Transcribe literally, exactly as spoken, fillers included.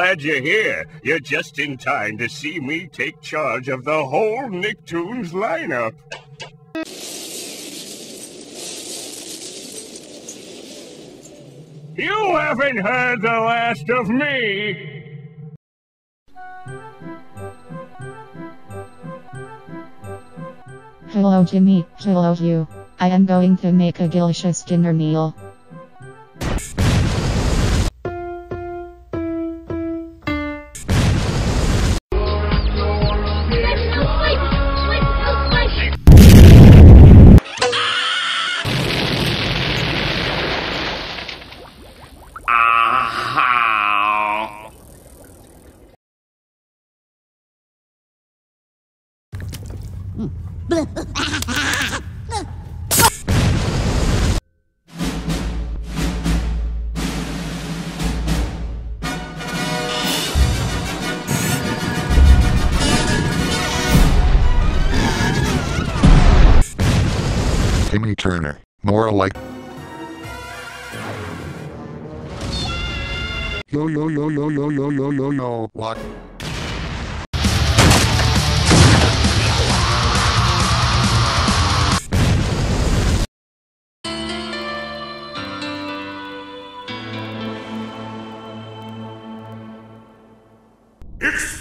glad you're here. You're just in time to see me take charge of the whole Nicktoons lineup. You haven't heard the last of me! Hello Jimmy, hello you. I am going to make a delicious dinner meal. Timmy Turner, more like yo yo yo yo yo yo yo yo yo what? It's